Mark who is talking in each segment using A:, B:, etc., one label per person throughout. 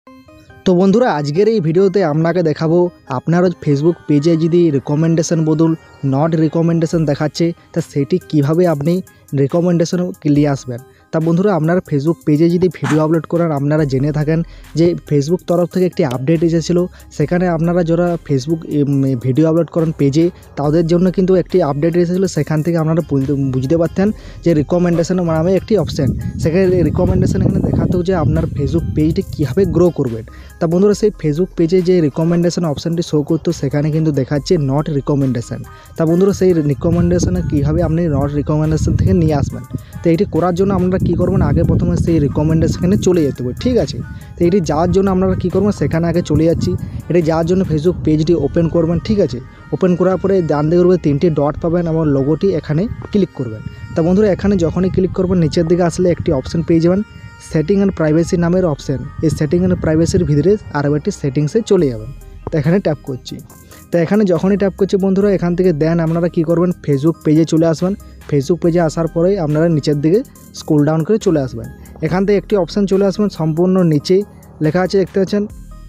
A: তো বন্ধুরা আজকের এই ভিডিওতে আপনাকে দেখাবো আপনার ফেসবুক পেজে যদি রিকমেন্ডেশন বদল নট রিকমেন্ডেশন দেখাচ্ছে তা সেটি কিভাবে আপনি রিকমেন্ডেশন নিয়ে আসবেন। তা বন্ধুরা আপনার ফেসবুক পেজে যদি ভিডিও আপলোড করেন আপনারা জেনে থাকেন যে ফেসবুক তরফ থেকে একটি আপডেট এসেছিলো, সেখানে আপনারা যারা ফেসবুক ভিডিও আপলোড করেন পেজে তাদের জন্য কিন্তু একটি আপডেট এসেছিলো। সেখান থেকে আপনারা বুঝতে পারতেন যে রিকমেন্ডেশন নামে একটি অপশান, সেখানে রিকমেন্ডেশন এখানে দেখাতো যে আপনার ফেসবুক পেজটি কীভাবে গ্রো করবেন। তা বন্ধুরা সেই ফেসবুক পেজে যে রিকমেন্ডেশন অপশানটি শো করতো সেখানে কিন্তু দেখাচ্ছে নট রিকমেন্ডেশন। তা বন্ধুরা সেই রিকমেন্ডেশনে কীভাবে আপনি নট রিকমেন্ডেশন থেকে নিয়ে আসবেন, তো এটি করার জন্য আপনারা কী করবেন, আগে প্রথমে সেই রিকমেন্ডেশনে চলে যেতে হবে, ঠিক আছে। তো এটি যাওয়ার জন্য আপনারা কী করবেন, সেখানে আগে চলে যাচ্ছি। এটি যাওয়ার জন্য ফেসবুক পেজটি ওপেন করবেন, ঠিক আছে। ওপেন করার পরে ডান দিকের উপরে 3টি ডট পাবেন এবং লোগোটি এখানে ক্লিক করবেন। তা বন্ধুরা এখানে যখনই ক্লিক করবেন নিচের দিকে আসলে একটি অপশান পেয়ে যাবেন, সেটিং অ্যান্ড প্রাইভেসি নামের অপশান। এই সেটিং অ্যান্ড প্রাইভেসির ভিতরে আরও একটি সেটিংসে চলে যাবেন। তো এখানে ট্যাপ করছি। তো এখানে যখনই ট্যাপ করছি বন্ধুরা এখান থেকে দেন আপনারা কী করবেন, ফেসবুক পেজে চলে আসবেন। ফেসবুক পেজে আসার পরেই আপনারা নিচের দিকে স্ক্রল ডাউন করে চলে আসবেন। এখান থেকে একটি অপশান চলে আসবেন, সম্পূর্ণ নিচে লেখা আছে দেখতে পাচ্ছেন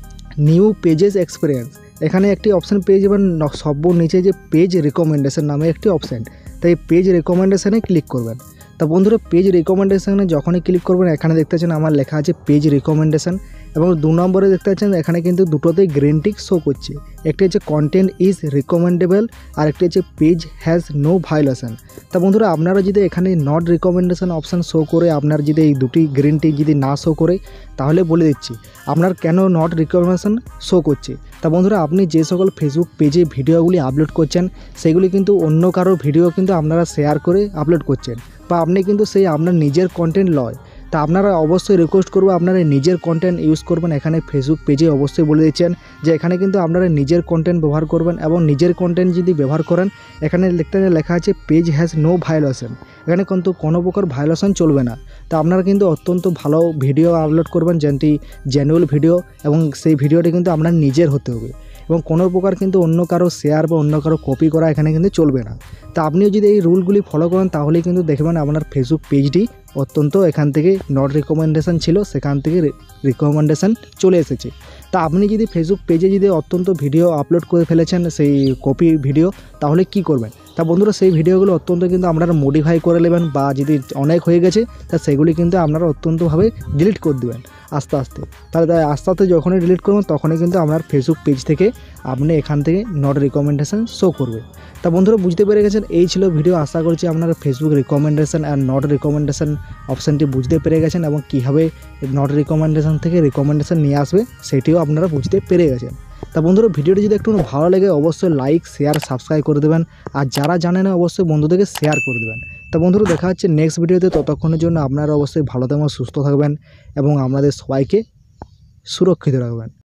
A: নিউ পেজেস এক্সপিরিয়েন্স। এখানে একটি অপশান পেয়ে যাবেন সব নিচে যে পেজ রিকমেন্ডেশন নামে একটি অপশান। তাই পেজ রিকমেন্ডেশনে ক্লিক করবেন। তা বন্ধুরা পেজ রিকমেন্ডেশনে যখনই ক্লিক করবেন এখানে দেখতে পাচ্ছেন আমার লেখা আছে পেজ রিকমেন্ডেশন এবং 2 নম্বরে দেখতে পাচ্ছেন এখানে কিন্তু দুটোতেই গ্রিন টিক শো করছে। একটি হচ্ছে কন্টেন্ট ইজ রিকমেন্ডেবল আর একটি হচ্ছে পেজ হ্যাজ নো ভায়োলেশন। তা বন্ধুরা আপনারা যদি এখানে নট রিকমেন্ডেশন অপশান শো করে আপনার যদি এই দুটি গ্রিন টিক যদি না শো করে তাহলে বলে দিচ্ছি আপনার কেন নট রিকমেন্ডেশন শো করছে। তা বন্ধুরা আপনি যে সকল ফেসবুক পেজে ভিডিওগুলি আপলোড করছেন সেগুলি কিন্তু অন্য কারো ভিডিও কিন্তু আপনারা শেয়ার করে আপলোড করছেন, বা আপনি কিন্তু সেই আপনার নিজের কন্টেন্ট লয়। তা আপনারা অবশ্যই রিকোয়েস্ট করবো আপনারা নিজের কন্টেন্ট ইউজ করবেন। এখানে ফেসবুক পেজে অবশ্যই বলে দিচ্ছেন যে এখানে কিন্তু আপনারা নিজের কন্টেন্ট ব্যবহার করবেন এবং নিজের কন্টেন্ট যদি ব্যবহার করেন এখানে লেখা আছে পেজ হ্যাজ নো ভায়োলেশন। এখানে কিন্তু কোনো প্রকার ভায়োলেশন চলবে না। তা আপনারা কিন্তু অত্যন্ত ভালো ভিডিও আপলোড করবেন যেটি জেনুইন ভিডিও এবং সেই ভিডিওটি কিন্তু আপনার নিজের হতে হবে এবং কোনো প্রকার কিন্তু অন্য কারো শেয়ার বা অন্য কারো কপি করা এখানে কিন্তু চলবে না। তা আপনিও যদি এই রুলগুলি ফলো করেন তাহলেই কিন্তু দেখবেন আপনার ফেসবুক পেজটি অত্যন্ত এখান থেকে নট রিকমেন্ডেশন ছিল সেখান থেকে রিকমেন্ডেশন চলে এসেছে। তা আপনি যদি ফেসবুক পেজে যদি অত্যন্ত ভিডিও আপলোড করে ফেলেছেন সেই কপি ভিডিও তাহলে কি করবেন। তা বন্ধুরা সেই ভিডিওগুলো অত্যন্ত কিন্তু আপনারা মডিফাই করে নেবেন বা যদি অনেক হয়ে গেছে তা সেগুলি কিন্তু আপনারা অত্যন্তভাবে ডিলিট করে দেবেন আস্তে আস্তে। তাহলে আস্তে আস্তে যখনই ডিলিট করবেন তখনই কিন্তু আপনার ফেসবুক পেজ থেকে আপনি এখান থেকে নট রিকমেন্ডেশন শো করবে। তা বন্ধুরা বুঝতে পেরে গেছেন এই ছিল ভিডিও। আশা করছি আপনারা ফেসবুক রিকমেন্ডেশন আর নট রিকমেন্ডেশন অপশানটি বুঝতে পেরে গেছেন এবং কীভাবে নট রিকমেন্ডেশন থেকে রিকমেন্ডেশন নিয়ে আসবে সেটিও আপনারা বুঝতে পেরে গেছেন। তা বন্ধুরা ভিডিওটি যদি একটু ভালো লাগে অবশ্যই লাইক শেয়ার সাবস্ক্রাইব করে দেবেন আর যারা জানে না অবশ্যই বন্ধুদেরকে শেয়ার করে দেবেন। তা বন্ধুরা দেখা হচ্ছে নেক্সট ভিডিওতে, ততক্ষণের জন্য আপনারা অবশ্যই ভালো থাকবেন সুস্থ থাকবেন এবং আমাদের সবাইকে সুরক্ষিত রাখবেন।